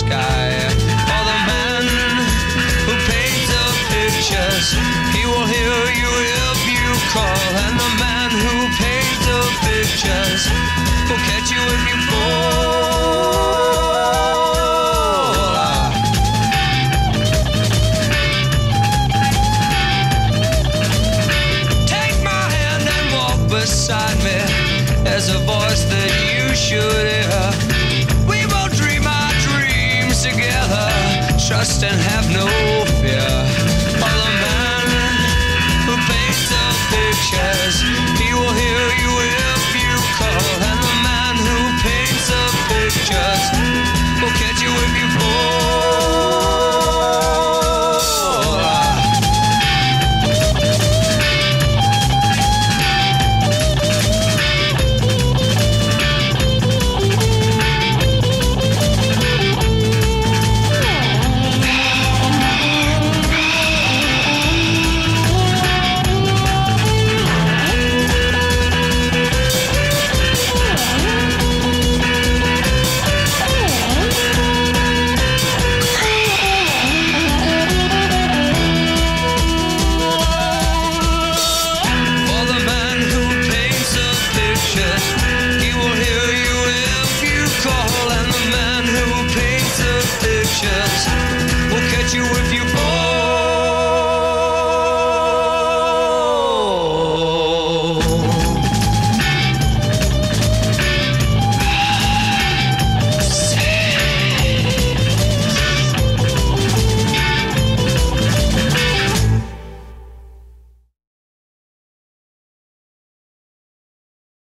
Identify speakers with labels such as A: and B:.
A: sky. For the man who paints the pictures, he will hear you if you call. And the man who paints the pictures will catch you if you fall. Take my hand and walk beside me. There's a voice that you should hear. We will dream our dreams together. Trust and have no fear. For the man who paints the pictures, he will hear you if you call. And the man who paints the pictures